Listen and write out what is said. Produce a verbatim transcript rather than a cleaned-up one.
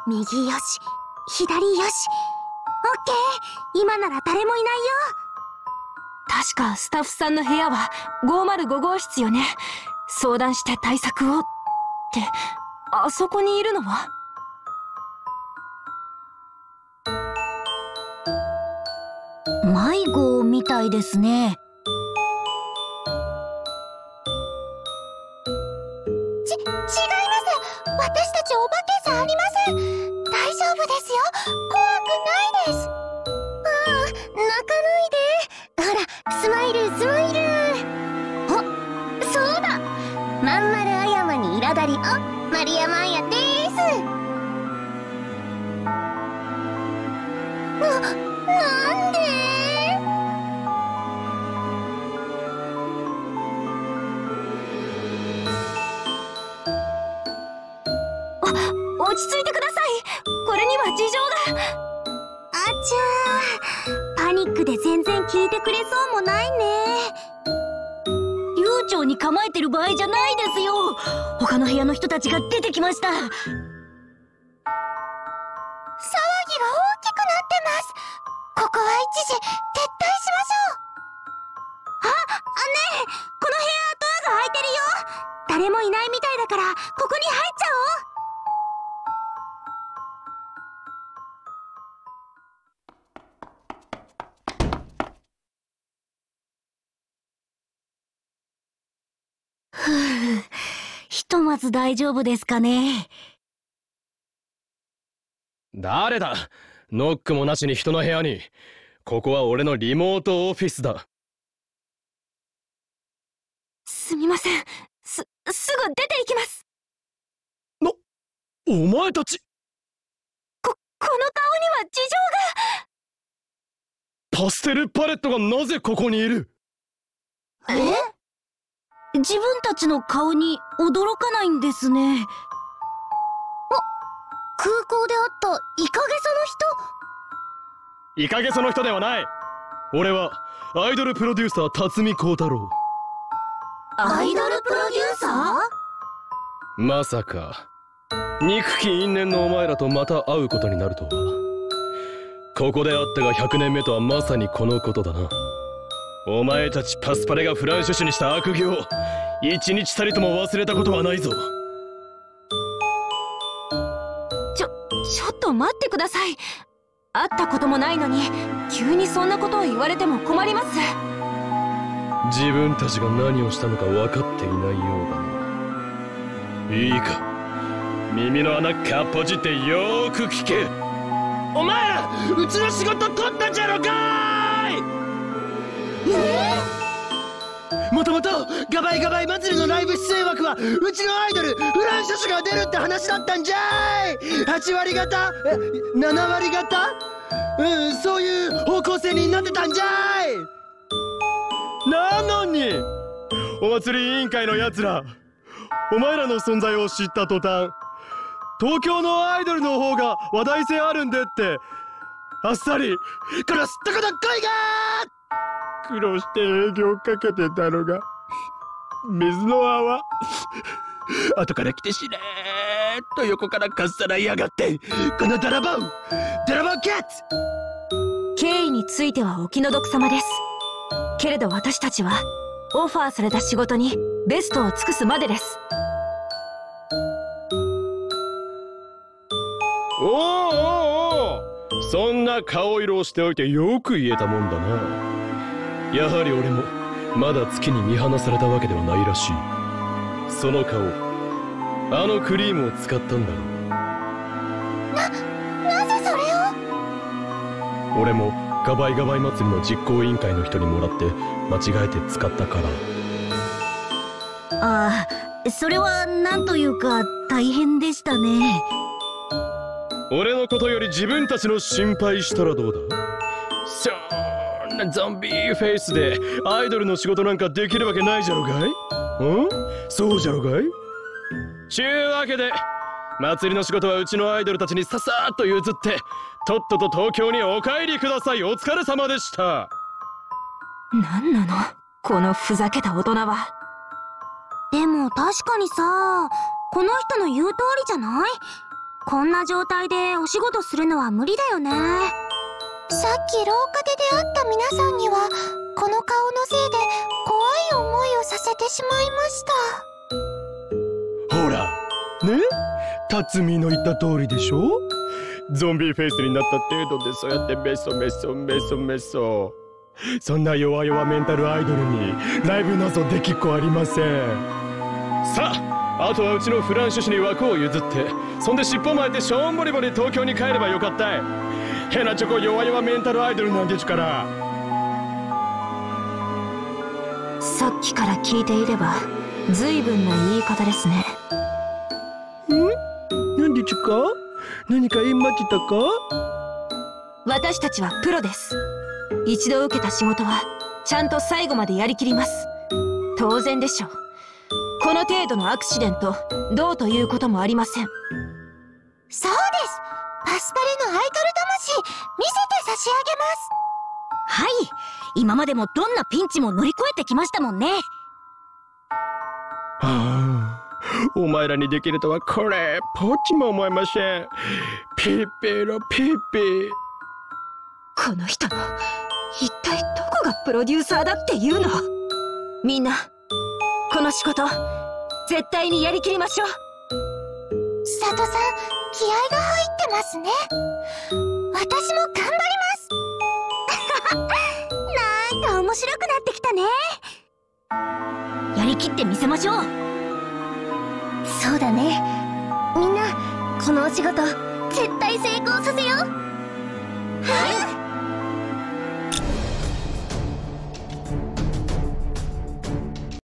右よし、左よし。オッケー、今なら誰もいないよ。 確かスタッフさんの部屋はごまるごごう室よね。相談して対策をって、あそこにいるのは迷子みたいですね。 ち、違います。私たちお化けじゃありません。大丈夫ですよ。怖くないです。ああ、泣かないで。ほら、スマイルスマイル。あ、そうだ。まんまるあやまにいらだり、あ、マリアマンヤでーす。な、なんで？ 落ち着いてください。これには事情が。 あちゃー、パニックで全然聞いてくれそうもないね。 悠長に構えてる場合じゃないですよ。他の部屋の人たちが出てきました。騒ぎが大きくなってます。ここは一時撤退しましょう。あ、あ、ねえ、この部屋ドアが開いてるよ。誰もいないみたいだからここに入っちゃおう。 ふぅ、ひとまず大丈夫ですかね。 誰だ？ノックもなしに人の部屋に。ここは俺のリモートオフィスだ。 すみません。す、すぐ出て行きます。 な、お前たち。 こ、この顔には事情が。 パステルパレットがなぜここにいる？ え？自分たちの顔に驚かないんですね。 あ、空港で会ったイカゲソの人。 イカゲソの人ではない。俺はアイドルプロデューサー辰巳孝太郎。 アイドルプロデューサー？まさか憎き因縁のお前らとまた会うことになるとは。ここで会ったがひゃくねんめとはまさにこのことだな。お前たちパスパレがフランシュ種にした悪行、一日たりとも忘れたことはないぞ。 ちょ、ちょっと待ってください。会ったこともないのに急にそんなことを言われても困ります。 自分たちが何をしたのか分かっていないようだな。いいか、耳の穴かっぽじってよーく聞け。お前らうちの仕事取ったじゃろかーい。もともとガバイガバイ祭りのライブ出演枠はうちのアイドルフランシュシュが出るって話だったんじゃーい。はちわり方、え、ななわり方、うん、そういう方向性になってたんじゃーい。なのにお祭り委員会のやつら、お前らの存在を知った途端、東京のアイドルの方が話題性あるんでってあっさり「このすっとこどっこいがー!」苦労して営業かけてたのが水の泡後から来てしれーっと横からかっさらいやがって、この泥棒泥棒キャッツ。 経緯についてはお気の毒様です。けれど私たちはオファーされた仕事にベストを尽くすまでです。 おーおーおー、そんな顔色をしておいてよく言えたもんだな。やはり俺もまだ月に見放されたわけではないらしい。その顔、あのクリームを使ったんだろう。 な、なぜそれを？ 俺もガバイガバイ祭りの実行委員会の人にもらって間違えて使ったから。 ああ、それはなんというか大変でしたね。 俺のことより自分たちの心配したらどうだ。そんなゾンビーフェイスでアイドルの仕事なんかできるわけないじゃろがい。ん？そうじゃろがい。ちゅうわけで祭りの仕事はうちのアイドルたちにささっと譲って、とっとと東京にお帰りください。お疲れ様でした。 なんなのこのふざけた大人は。 でも確かにさ、この人の言う通りじゃない？ こんな状態でお仕事するのは無理だよね。さっき廊下で出会った皆さんにはこの顔のせいで怖い思いをさせてしまいました。 ほらね、辰巳の言った通りでしょ。ゾンビフェイスになった程度でそうやってメソメソメソメソ、そんな弱々メンタルアイドルにライブなぞできっこありません。さあ、あとはうちのフランシュ氏に枠を譲って、そんで尻尾巻いてしょんぼりぼり東京に帰ればよかったい。ヘナチョコ弱々メンタルアイドルなんですから。 さっきから聞いていれば随分な言い方ですね。 ん？なんでちゅか？何か言いましたか？ 私たちはプロです。一度受けた仕事はちゃんと最後までやりきります。当然でしょう。この程度のアクシデント、どうということもありません。 そうです。パスパレのアイドル魂見せて差し上げます。 はい、今までもどんなピンチも乗り越えてきましたもんね。 はあ、お前らにできるとはこれポッチも思いません。ピーピーのピーピー。 この人の一体どこがプロデューサーだっていうの。みんなこの仕事絶対にやりきりましょう。 佐藤さん、気合が入ってますね。私も頑張りますなんか面白くなってきたね。 やりきってみせましょう。 そうだね。みんなこのお仕事絶対成功させよう。はい